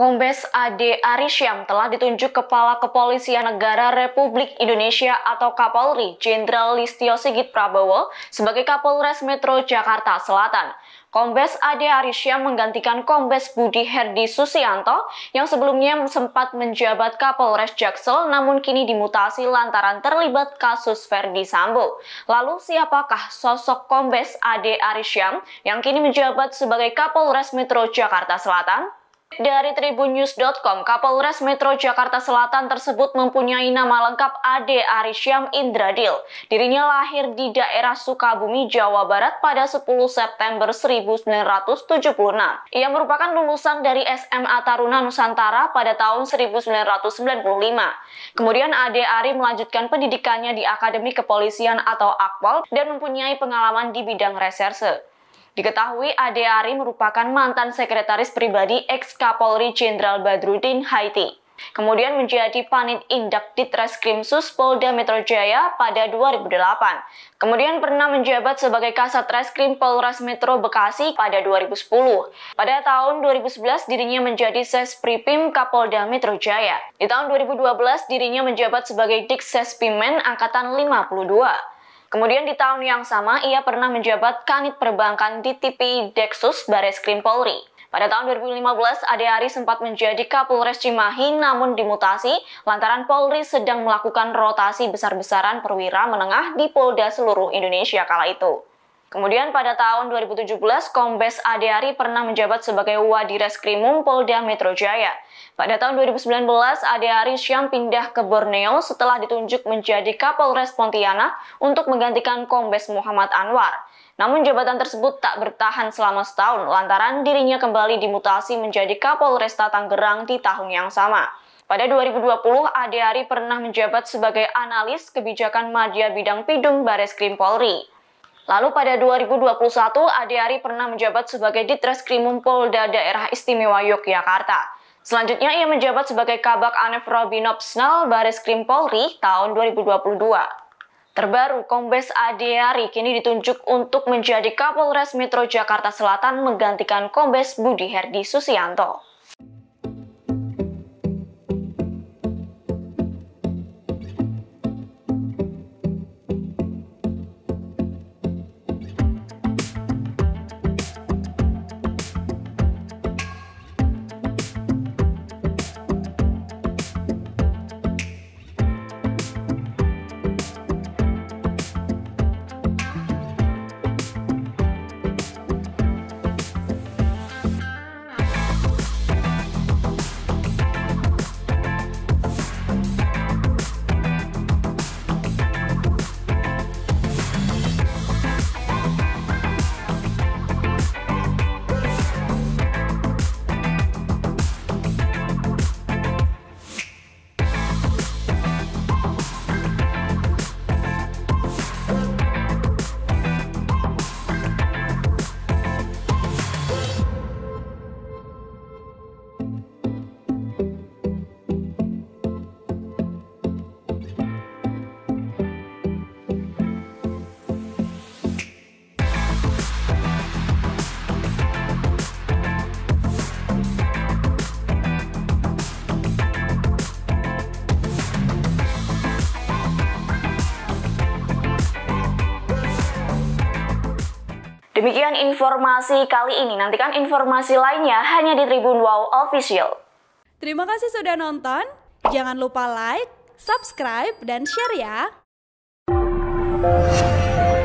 Kombes Ade Arysyam telah ditunjuk Kepala Kepolisian Negara Republik Indonesia atau Kapolri Jenderal Listio Sigit Prabowo sebagai Kapolres Metro Jakarta Selatan. Kombes Ade Arysyam menggantikan Kombes Budi Herdi Susianto yang sebelumnya sempat menjabat Kapolres Jaksel namun kini dimutasi lantaran terlibat kasus Verdi Sambo. Lalu siapakah sosok Kombes Ade Arysyam yang kini menjabat sebagai Kapolres Metro Jakarta Selatan? Dari tribunnews.com, Kapolres Metro Jakarta Selatan tersebut mempunyai nama lengkap Ade Arysyam Indradil. Dirinya lahir di daerah Sukabumi, Jawa Barat pada 10 September 1976. Ia merupakan lulusan dari SMA Taruna Nusantara pada tahun 1995. Kemudian Ade Ary melanjutkan pendidikannya di Akademi Kepolisian atau Akpol dan mempunyai pengalaman di bidang reserse. Diketahui Ade Ary merupakan mantan sekretaris pribadi ex-Kapolri Jenderal Badrudin Haiti. Kemudian menjadi Panit Indak Ditreskrimsus Polda Metro Jaya pada 2008. Kemudian pernah menjabat sebagai Kasat Reskrim Polres Metro Bekasi pada 2010. Pada tahun 2011 dirinya menjadi Sespripim Kapolda Metro Jaya. Di tahun 2012 dirinya menjabat sebagai Diksespimen Angkatan 52. Kemudian di tahun yang sama, ia pernah menjabat Kanit Perbankan di TPI Deksus Bareskrim Polri. Pada tahun 2015, Ade Ary sempat menjadi Kapolres Cimahi namun dimutasi lantaran Polri sedang melakukan rotasi besar-besaran perwira menengah di Polda seluruh Indonesia kala itu. Kemudian pada tahun 2017, Kombes Ade Ary pernah menjabat sebagai Wadireskrimum Polda Metro Jaya. Pada tahun 2019, Ade Arysyam pindah ke Borneo setelah ditunjuk menjadi Kapolres Pontianak untuk menggantikan Kombes Muhammad Anwar. Namun jabatan tersebut tak bertahan selama setahun lantaran dirinya kembali dimutasi menjadi Kapolresta Tangerang di tahun yang sama. Pada 2020, Ade Ary pernah menjabat sebagai analis kebijakan media bidang Pidum Bareskrim Polri. Lalu pada 2021, Ade Ary pernah menjabat sebagai Ditreskrimum Polda Daerah Istimewa Yogyakarta. Selanjutnya ia menjabat sebagai Kabak Anef Robinopsnal Bareskrim Polri tahun 2022. Terbaru, Kombes Ade Ary kini ditunjuk untuk menjadi Kapolres Metro Jakarta Selatan menggantikan Kombes Budi Herdi Susianto. Demikian informasi kali ini. Nantikan informasi lainnya hanya di Tribun Wow Official. Terima kasih sudah nonton. Jangan lupa like, subscribe, dan share ya.